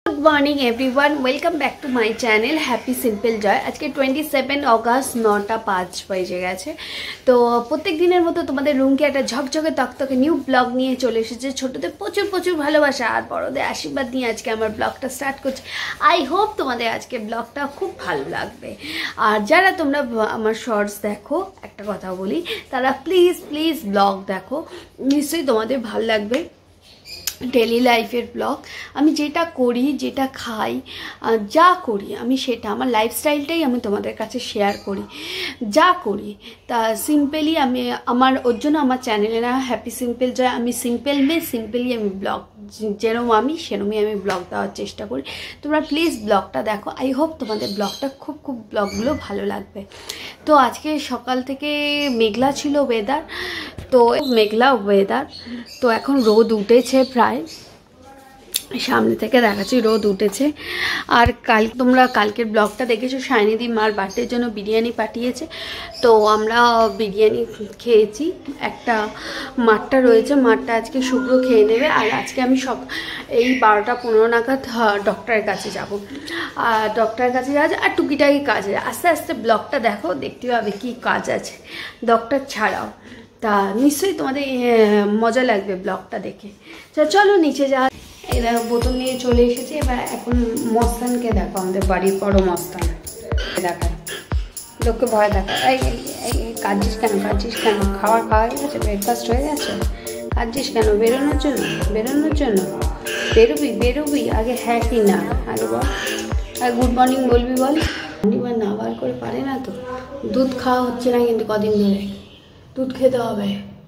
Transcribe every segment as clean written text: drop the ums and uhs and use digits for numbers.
Good morning everyone, welcome back to my channel happy simple Jay. आज के 27 अगस्त 9টা 5 বেজে গেছে। তো প্রত্যেক দিনের মতো তোমাদের রুমকে একটা ঝকঝকে তকতকে নিউ ব্লগ নিয়ে চলে এসেছে। ছোটদের প্রচুর প্রচুর ভালোবাসা আর বড়দের আশীর্বাদ নিয়ে আজকে আমার ব্লগটা স্টার্ট করছি। আই হোপ তোমাদের আজকে ব্লগটা খুব ভালো লাগবে। আর যারা তোমরা আমার শর্টস দেখো, একটা কথা বলি, তারা প্লিজ প্লিজ ব্লগ দেখো, নিশ্চয়ই তোমাদের ভালো লাগবে। ডেলি লাইফের ব্লগ, আমি যেটা করি, যেটা খাই, যা করি আমি সেটা, আমার লাইফস্টাইলটাই আমি তোমাদের কাছে শেয়ার করি। যা করি তা সিম্পলি আমি আমার ওর জন্য আমার চ্যানেলে না হ্যাপি সিম্পল জয়, আমি সিম্পল সিম্পলি আমি ব্লগ যেরকম আমি সেরকমই আমি ব্লগ দেওয়ার চেষ্টা করি। তোমরা প্লিজ ব্লগটা দেখো। আই হোপ তোমাদের ব্লগটা খুব ব্লগগুলো ভালো লাগবে। তো আজকে সকাল থেকে মেঘলা ছিল ওয়েদার, তো মেঘলা ওয়েদার, তো এখন রোদ উঠেছে, প্রায় সামনে থেকে দেখাচ্ছি রোদ উঠেছে। আর তোমরা কালকের ব্লগটা দেখেছো, শাইনিদি মার বার্থডের জন্য বিরিয়ানি পাঠিয়েছে, তো আমরা বিরিয়ানি খেয়েছি। একটা মাঠটা রয়েছে, মাঠটা আজকে শুক্র খেয়ে নেবে। আর আজকে আমি এই 12টা 15 নাগাদ ডক্টরের কাছে যাব। আর ডক্টরের কাছে যাওয়া আর টুকিটাকি কাজ আছে। আস্তে আস্তে ব্লগটা দেখো, দেখতে পাবে কী কাজ আছে ডক্টর ছাড়াও। তা নিশ্চয়ই তোমাদের মজা লাগবে ব্লগটা দেখে। চলো নিচে যা। এরা বোতল নিয়ে চলে এসেছে। এবার এখন মস্তানকে দেখো, আমাদের বাড়ির বড় মস্তান দেখায়, লোককে ভয় দেখায়। এই কাঁদছিস কেন, কাঁদছিস কেন? খাওয়া গেছে, ব্রেকফাস্ট হয়ে গেছে, কাঁদছিস কেন? বেরোনোর জন্য বেরোবি আগে, হ্যাঁ কি না আগে বল। আর গুড মর্নিং বলবি, বল। এবার না বার করে পারে না তো। দুধ খাওয়া হচ্ছে না কিন্তু কদিন ধরে, দুধ খেতে হবে।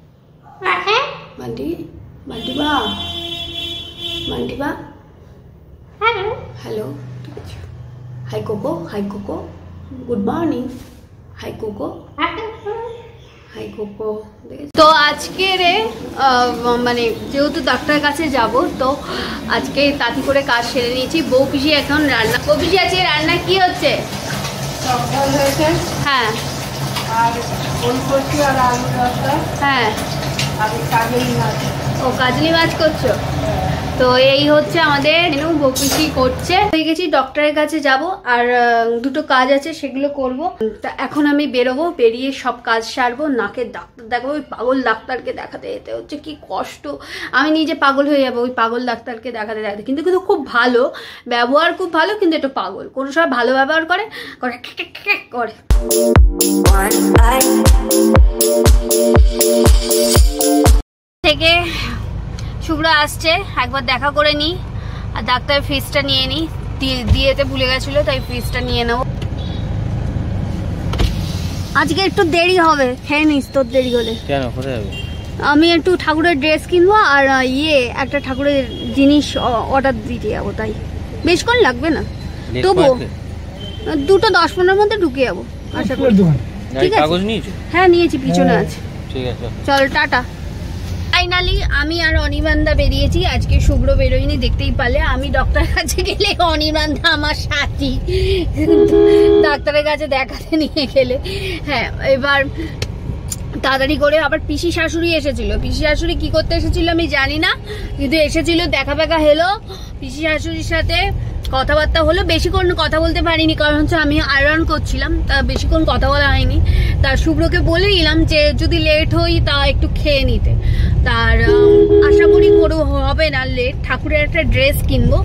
মান্টি বা হ্যালো, ঠিক আছে। হাই কোকো, গুড মর্নিং। হাই কোকো। তো আজকে মানে যেহেতু ডাক্তারের কাছে যাব, তো আজকে তাড়াতাড়ি করে কাজ সেরে নিয়েছি। বউ পিসি এখন রান্না, বউ পিসি আছে, রান্না কি হচ্ছে? হ্যাঁ হ্যাঁ, ও কাজলি মাছ করছো? তো এই হচ্ছে আমাদের বকুশি করছে। হয়ে গেছি, ডক্টরের কাছে যাব, আর দুটো কাজ আছে সেগুলো করব। তা এখন আমি বেরোবো, বেরিয়ে সব কাজ সারবো, নাকের ডাক্তার দেখাবো। ওই পাগল ডাক্তারকে দেখাতে যেতে হচ্ছে, কি কষ্ট। আমি নিজে পাগল হয়ে যাবো ওই পাগল ডাক্তারকে দেখাতে। কিন্তু খুব ভালো ব্যবহার, খুব ভালো, কিন্তু একটু পাগল। কোনো সময় ভালো ব্যবহার করে করে থেকে শুভ্র আসছে, একবার দেখা করে নিই। আর ডাক্তারের ফিসটা নিয়ে নিই, দিয়েতে ভুলে গেছিলো, তাই ফিসটা নিয়ে নেবো। আজকে একটু দেরি হবে, খেয়ে নিস তোর দেরি হলে। কেন, কোথায় যাবে? আমি একটু ঠাকুরের ড্রেস কিনবো, আর একটা ঠাকুরের জিনিস অর্ডার দিতে যাবো, তাই বেশিক্ষণ লাগবে না। তবু 2-10-15 মধ্যে ঢুকে যাবো আশা করি। ঠিক আছে, হ্যাঁ নিয়েছি, পিছনে আছে। ঠিক আছে, চল টাটা। ফাইনালি আমি আর অনির্বাণদা বেরিয়েছি। আজকে শুভ্র বেরোয়নি, দেখতেই পারলে। আমি ডক্টরের কাছে গেলে অনির্বাণদা আমার সাথী, ডাক্তারের কাছে দেখাতে নিয়ে গেলে। হ্যাঁ, এবার তাড়াতাড়ি করে আবার পিসি শাশুড়ি এসেছিল। পিসি শাশুড়ি কি করতে এসেছিল আমি জানি না, কিন্তু এসেছিল, দেখা হলো পিসি শাশুড়ির সাথে, কথাবার্তা হলো। বেশিক্ষণ কথা বলতে পারিনি, কারণ হচ্ছে আমি আয়রন করছিলাম, তা বেশিক্ষণ কথা বলা হয়নি। তার শুভ্রকে বলে দিলাম যে যদি লেট হই তা একটু খেয়ে নিতে। তার আশা করি হবে না লেট। ঠাকুরের একটা ড্রেস কিনবো,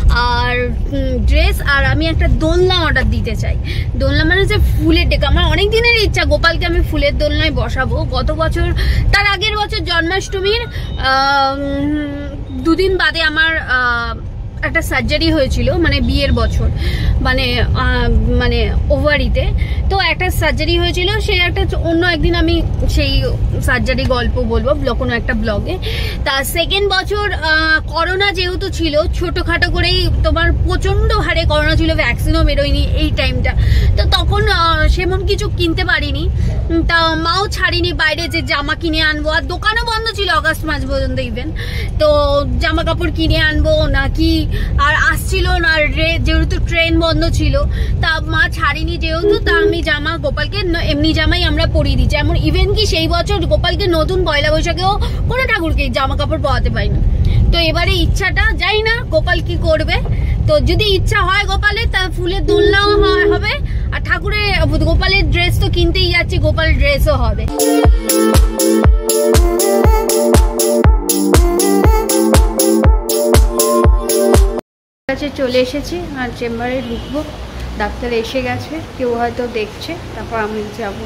আর আমি একটা দোলনা অর্ডার দিতে চাই। দোলনা মানে হচ্ছে ফুলের ডেকে। আমার অনেক দিনের ইচ্ছা গোপালকে আমি ফুলের দোলনায় বসাবো। গত বছর, তার আগের বছর জন্মাষ্টমীর 2 দিন বাদে আমার একটা সার্জারি হয়েছিল, মানে বিয়ের বছর, মানে ওভারিতে। তো একটা সার্জারি হয়েছিল, সেই একটা অন্য একদিন আমি সেই সার্জারি গল্প বলবো কোনো একটা ব্লগে। তা সেকেন্ড বছর করোনা যেহেতু ছিল, ছোটোখাটো করেই তোমার প্রচণ্ড হারে করোনা ছিল, ভ্যাকসিনও বেরোয়নি এই টাইমটা। তো তখন সেমন কিছু কিনতে পারিনি, তা মাও ছাড়িনি বাইরে যে জামা কিনে আনবো। আর দোকানও বন্ধ ছিল আগস্ট মাস পর্যন্ত ইভেন। তো জামা কাপড় কিনে আনবো নাকি, আর আসছিল না, যেহেতু ট্রেন বন্ধ ছিল, তা মা ছাড়িনি যেহেতু, তা আমি জামা গোপালকে এমনি জামাই আমরা পরিয়ে দিচ্ছি। এমন ইভেন কি সেই বছর গোপালকে নতুন পয়লা বৈশাখেও কোনো ঠাকুরকে জামা কাপড় পরাতে পারিনি। তো এবারে ইচ্ছাটা যাই না গোপাল কি করবে, তো যদি ইচ্ছা হয় গোপালের তা ফুলের দোলনাও হবে, আর ঠাকুরের গোপালের ড্রেস তো কিনতেই যাচ্ছি, গোপালের ড্রেসও হবে। কাছে চলে এসেছি আর চেম্বারে ঢুকবো, ডাক্তার এসে গেছে, কেউ হয়তো দেখছে, তারপর আমি যাব।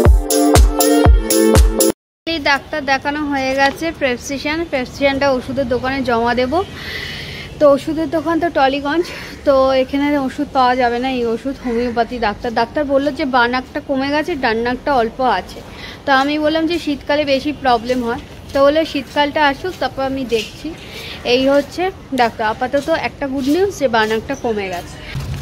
ডাক্তার দেখানো হয়ে গেছে, প্রেসক্রিপশনটা ওষুধের দোকানে জমা দেব। তো ওষুধের দোকান তো টলিগঞ্জ, তো এখানে ওষুধ পাওয়া যাবে না, এই ওষুধ হোমিওপ্যাথি। ডাক্তার বললো যে বাঁ নাকটা কমে গেছে, ডান নাকটা অল্প আছে। তো আমি বললাম যে শীতকালে বেশি প্রবলেম হয়, তো বলে শীতকালটা আসুক তারপর আমি দেখছি। এই হচ্ছে ডাক্তার, আপাতত একটা গুড নিউজ যে বাঁ নাকটা কমে গেছে।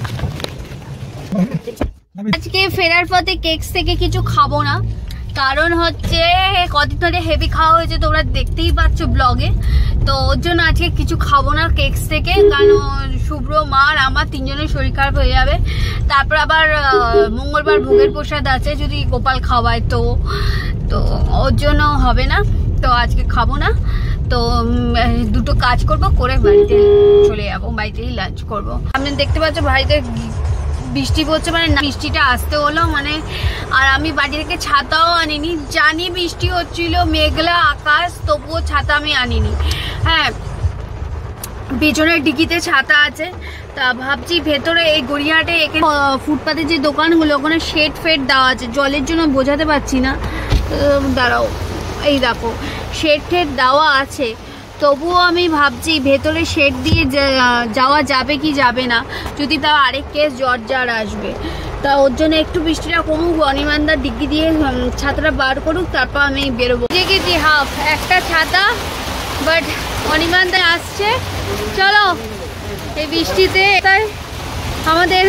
আজকে ফেরার পথে কেকস থেকে কিছু খাবো না, কারণ হচ্ছে কদিন ধরে হেভি খাওয়া হয়েছে, তোমরা দেখতেই পাচ্ছ ব্লগে। তো ওর জন্য আজকে কিছু খাবো না কেকস থেকে, কারণ শুভ্র, মার, আমার তিনজনের শরীর খারাপ হয়ে যাবে। তারপর আবার মঙ্গলবার ভোগের প্রসাদ আছে, যদি গোপাল খাওয়ায় তো ওর জন্য হবে না, তো আজকে খাবো না। তো দুটো কাজ করব, করে বাড়িতে চলে যাবো, বাড়িতেই লাঞ্চ করবো। আপনি দেখতে পাচ্ছ বাড়িতে বৃষ্টি পড়ছে, মানে বৃষ্টিটা আসতে হলো মানে। আর আমি বাড়ি থেকে ছাতাও আনিনি, জানি বৃষ্টি হচ্ছিল, মেঘলা আকাশ, তবুও ছাতা আমি আনিনি। হ্যাঁ, পেছনের ডিকিতে ছাতা আছে। তা ভাবছি ভেতরে এই গড়িয়াহাটে এখানে ফুটপাতে যে দোকানগুলো, ওখানে শেড ফেড দেওয়া আছে, জলের জন্য বোঝাতে পারছি না, দাঁড়াও, এই দেখো শেড টেড দেওয়া আছে, তবুও আমি ভাবছি ভেতরে শেড দিয়ে যাওয়া যাবে কি যাবে না, যদি তাও আরেক কেস জ্বর আসবে। তা ওর জন্য একটু বৃষ্টিটা কমুক, অনিমানদার ডিগ্রি দিয়ে ছাতাটা বার করুক, তারপর আমি বেরোবো। দেখেছি হাফ একটা ছাতা, বাট অনিমানদা আসছে। চলো, এই বৃষ্টিতে তাই আমাদের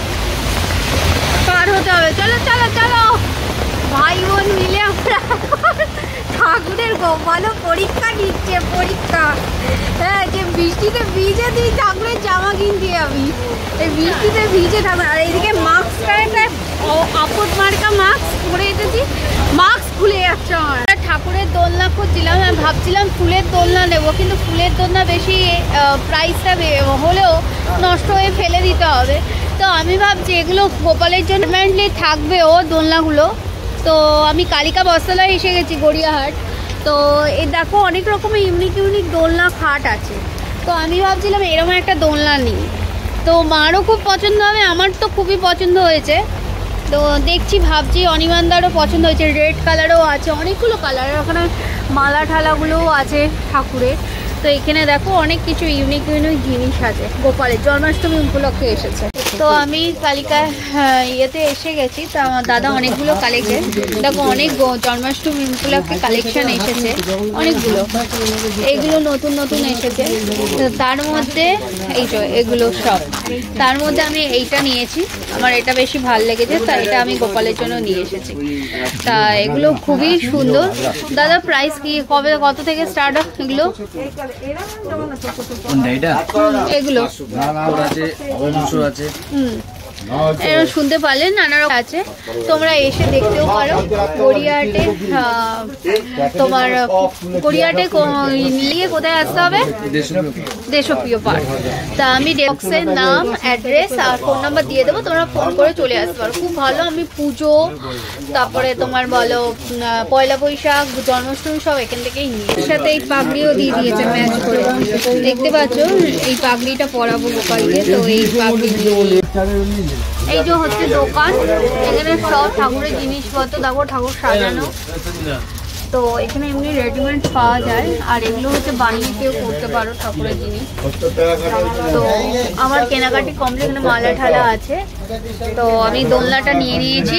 পার হতে হবে। চলো চলো চলো, ভাই বোন মিলে আমরা ঠাকুরের গোপালও পরীক্ষা নিচ্ছে, পরীক্ষা। হ্যাঁ, যে বৃষ্টিতে ভিজে দিই ঠাকুরের জামা কিনছি আমি, এই বৃষ্টিতে ভিজে ঠাকুর। আর এইদিকে মাস্কটা একটা আপদ মার্কা মাস্ক পরে এসেছি, মাস্ক খুলে যাচ্ছে আমার। ঠাকুরের দোলনা খুঁজছিলাম, আমি ভাবছিলাম ফুলের দোলনা নেবো, কিন্তু ফুলের দোলনা বেশি প্রাইসটা হলেও নষ্ট হয়ে ফেলে দিতে হবে। তো আমি ভাবছি এগুলো গোপালের জন্য পার্মানেন্টলি থাকবে ও দোলনাগুলো। তো আমি কালিকা বস্ত্রালয়ে এসে গেছি, গড়িয়াহাট। তো এই দেখো অনেক রকমের ইউনিক দোলনা খাট আছে। তো আমি ভাবছিলাম এরকম একটা দোলনা নিই, তো মারও খুব পছন্দ হবে, আমার তো খুবই পছন্দ হয়েছে। তো দেখছি, ভাবছি অনিমানদারও পছন্দ হয়েছে, রেড কালারও আছে, অনেকগুলো কালার, ওখানে মালা ঠালাগুলোও আছে ঠাকুরের। তো এখানে দেখো অনেক কিছু ইউনিক জিনিস আছে, গোপালের জন্মাষ্টমী উপলক্ষে এসেছে। তো আমি কালিকা ইয়েতে এসে গেছি, তা আমার দাদা অনেকগুলো কালেকশন, দেখো অনেক জন্মাষ্টমী উপলক্ষে কালেকশন এসেছে অনেকগুলো, এইগুলো নতুন এসেছে। তার মধ্যে এই তো এগুলো সব, তার মধ্যে আমি এইটা নিয়েছি, আমার এটা বেশি ভালো লেগেছে, তা এটা আমি গোপালের জন্য নিয়ে এসেছি। তা এগুলো খুবই সুন্দর। দাদা প্রাইস কি, কত থেকে স্টার্ট হয় এগুলো? এগুলো শুনতে পারলেন, নানা রকম আছে, তোমরা এসে দেখতেও পারো। গড়িয়াহাটে তোমার গড়িয়াহাটে নিয়ে কোথায় আসতে হবে? দেশপ্রিয় পার্ক। তা আমি ডেস্কের নাম, অ্যাড্রেস আর ফোন নাম্বার দিয়ে দেবো, তোমরা ফোন করে চলে আসতে পারো। খুব ভালো, আমি পুজো, তারপরে তোমার বলো পয়লা বৈশাখ, জন্মাষ্টমী সব এখান থেকেই নিই। এর সাথে এই পাগড়িও দিয়ে দিয়েছে ম্যাচ করে, দেখতে পাচ্ছ এই পাগড়িটা পরাবো গোপালকে। তো এই পাগড়ি, এই যে হচ্ছে দোকান, এখানে সব ঠাকুরের জিনিসপত্র, দেখো ঠাকুর সাজানো। তো এখানে এমনি রেডিমেড পাওয়া যায়, আর এগুলো হচ্ছে বানিয়ে কেউ করতে পারো ঠাকুরের জিনিস। তো আমার কেনাকাটি কমপ্লিট, এখানে মালা ঠালা আছে। তো আমি দোলনাটা নিয়ে নিয়েছি,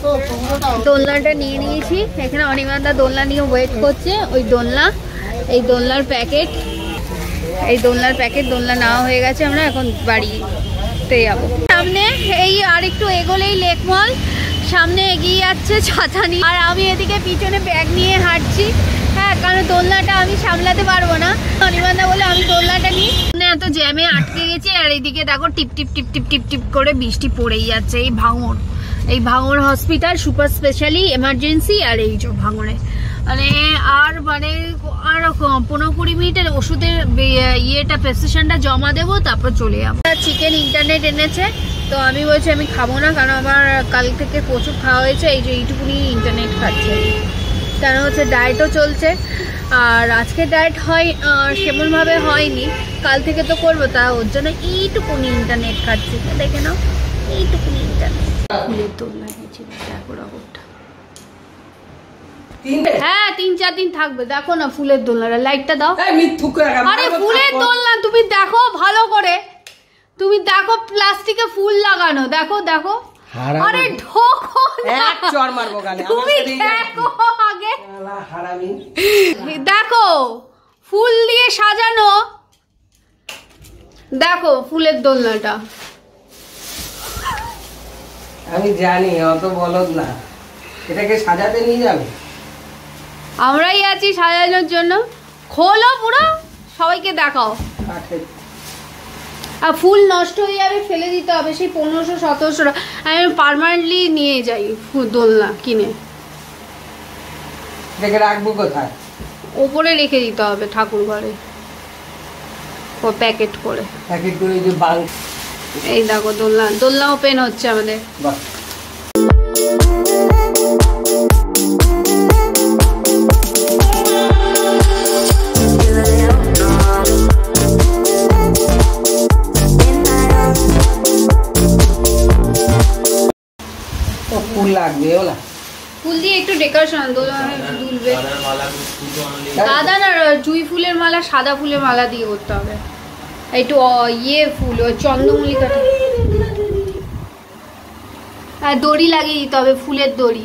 এখানে অনিমানদা দোলনা নিয়ে ওয়েট করছে। ওই দোলনা, এই দোলনার প্যাকেট, দোলনা নেওয়া হয়ে গেছে, আমরা এখন বাড়িতে যাবো। সামনে এই আর একটু এগোলেই লেক মল, সামনে এগিয়ে যাচ্ছে ছাতা নিয়ে, আর আমি এদিকে পিছনে ব্যাগ নিয়ে হাঁটছি। হ্যাঁ, কারণ দোলনাটা আমি সামলাতে পারবো না, অনিমানদা বলে আমি দোলনাটা নিই। এত জ্যামে আটকে গেছে, আর এইদিকে দেখো টিপ টিপ টিপ টিপ টিপ টিপ করে বৃষ্টি পড়েই যাচ্ছে। এই ভাঙড় হসপিটাল সুপার স্পেশালি এমার্জেন্সি, আর এই যে মানে আর 15-20 মিনিটের ওষুধের ইয়েটা প্রেসক্রিপশনটা জমা দেবো, তারপর চলে যাবো। চিকেন ইন্টারনেট এনেছে, তো আমি বলছি আমি খাবো না, কারণ আমার কাল থেকে প্রচুর খাওয়া হয়েছে, এই যে এইটুকুনি ইন্টারনেট খাচ্ছে। কেন হচ্ছে ডায়েটও চলছে, আর আজকে ডায়েট হয় সেমনভাবে হয়নি, কাল থেকে তো করবো, তা ওর জন্য এইটুকুনি ইন্টারনেট খাচ্ছি। দেখে নাও, এইটুকুনি ইন্টারনেট। ফুলের দোলনা হয়েছে, দেখো রকমটা। হ্যাঁ 3-4 দিন থাকবে। দেখো না ফুলের দোলনাটা, লাইটটা দাও। আরে ফুলের দোলনা তুমি দেখো ভালো করে, তুমি দেখো প্লাস্টিকে ফুল লাগানো, দেখো দেখো। আরে ঢোকো না, চড় মারবো গালে। তুমি দেখো আগে, দেখো ফুল দিয়ে সাজানো, দেখো ফুলের দোলনাটা। আমি জানি অত বলদ না, এটাকে সাজাতে নিয়ে যাবে। আমরাই আছি সাজানোর জন্য। খোলো পুরো, সবাইকে দেখাও। আর ফুল নষ্ট হয়ে যাবে, ফেলে দিতে হবে, সেই 1500-1700 টাকা। আমি পার্মানেন্টলি নিয়ে যাই দোলনা কিনে। এটাকে রাখবো কোথায়? ওপরে রেখে দিতে হবে ঠাকুর ঘরে, ও প্যাকেট করে। প্যাকেট করে যে বাং। এই দেখো দোলনা, দোলনা ওপেন হচ্ছে আমাদের। বাহ, ফুল লাগবে ওলা, ফুল দিয়ে একটু ডেকোরেশন, দোলনা দুলবে। গাঁদা না, জুঁই ফুলের মালা, সাদা ফুলের মালা দিয়ে করতে হবে। একটু ইয়ে ফুল, চন্দ্রমল্লিকাটা, আর দড়ি লাগিয়ে দিতে হবে, ফুলের দড়ি।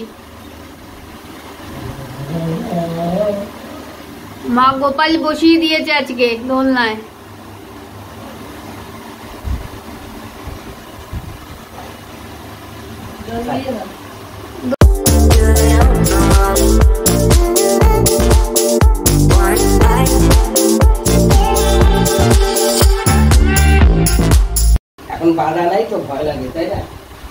মা গোপাল বসিয়ে দিয়েছে আজকে দোলনায়। এখন বাধা নাই তো ভয় লাগে, তাই না?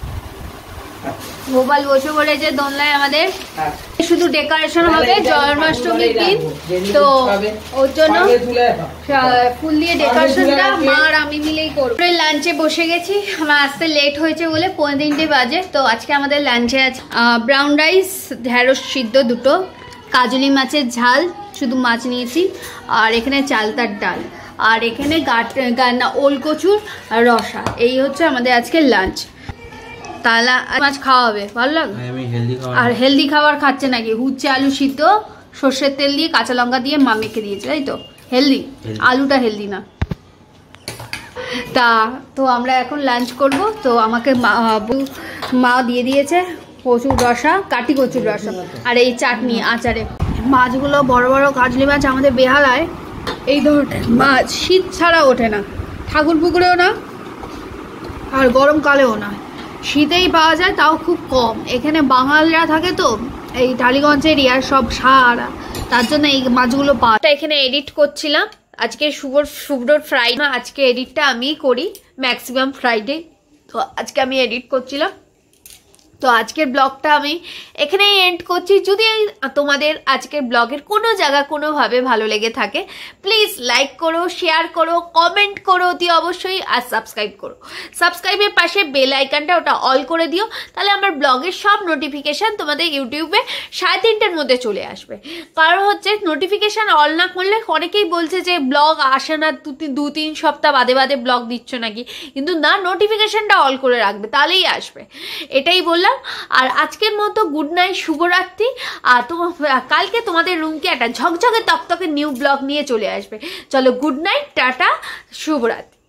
গোপাল বসে পড়েছে দোলনায় আমাদের। শুধু ডেকোরেশন হবে জন্মাষ্টমীর দিন, তো ওর জন্য ফুল দিয়ে ডেকোরেশনটা মা আর আমি মিলেই করবো। লাঞ্চে বসে গেছি, আমার আসতে লেট হয়েছে বলে 3:15 বাজে। তো আজকে আমাদের লাঞ্চে আছে ব্রাউন রাইস, ঢেঁড়স সিদ্ধ দুটো, কাজলি মাছের ঝাল, শুধু মাছ নিয়েছি, আর এখানে চালতার ডাল, আর এখানে ওল কচুর রসা। এই হচ্ছে আমাদের আজকে লাঞ্চ। তাহলে মাছ খাওয়া হবে, ভালো লাগে। আর হেলদি খাবার খাচ্ছে নাকি? উচ্ছে আলু সিদ্ধ, সর্ষের তেল দিয়ে কাঁচা লঙ্কা দিয়ে মা মেখে দিয়েছে, তাই তো? হেলদি, আলুটা হেলদি না। তো আমরা এখন লাঞ্চ করব। তো আমাকে মা দিয়ে দিয়েছে কচুর রসা, কাটি কচুর রসা, আর এই চাটনি আচারে। মাছগুলো বড় বড় কাজলি মাছ আমাদের বেহালায়, এই ধরনের মাছ শীত ছাড়া ওঠে না, ঠাকুর পুকুরেও না, আর গরমকালেও না, শীতেই পাওয়া যায়, তাও খুব কম। এখানে বাঙালিরা থাকে তো, এই টালিগঞ্জ এরিয়ার সব সারা, তার জন্য এই মাছগুলো পাওয়া। এখানে এডিট করছিলাম, আজকে শুভ্রর ফ্রাইডে, আজকে এডিটটা আমিই করি ম্যাক্সিমাম ফ্রাইডে, তো আজকে আমি এডিট করছিলাম। তো আজকের ব্লগটা আমি এখানেই এন্ড করছি। যদি তোমাদের আজকের ব্লগের কোনো জায়গা কোনোভাবে ভালো লেগে থাকে, প্লিজ লাইক করো, শেয়ার করো, কমেন্ট করো অতি অবশ্যই, আর সাবস্ক্রাইব করো। সাবস্ক্রাইবের পাশে বেল আইকনটা ওটা অল করে দিও, তাহলে আমার ব্লগের সব নোটিফিকেশান তোমাদের ইউটিউবে 3:30টার মধ্যে চলে আসবে। কারণ হচ্ছে নোটিফিকেশান অল না করলে অনেকেই বলছে যে ব্লগ আসে না, 2-3 সপ্তাহ বাদে বাদে ব্লগ দিচ্ছ নাকি, কিন্তু না, নোটিফিকেশানটা অল করে রাখবে, তাহলেই আসবে। এটাই বললাম। আর আজকের মতো গুড নাইট, শুভরাত্রি। আর কালকে তোমাদের রুমকে একটা ঝকঝকে তকতকে নিউ ব্লগ নিয়ে চলে আসবে। চলো, গুড নাইট, টাটা, শুভরাত্রি।